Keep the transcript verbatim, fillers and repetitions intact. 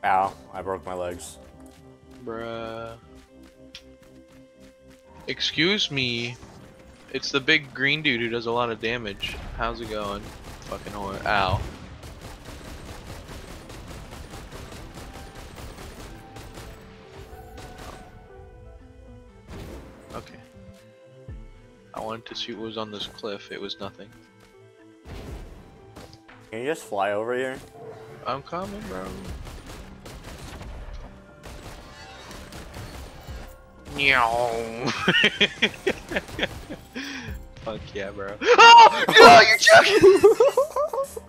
Ow, I broke my legs. Bruh. Excuse me. It's the big green dude who does a lot of damage. How's it going? Fucking whore. Ow. Okay. I wanted to see what was on this cliff. It was nothing. Can you just fly over here? I'm coming, bro. Meow. Fuck yeah, bro. Oh! No, you're joking!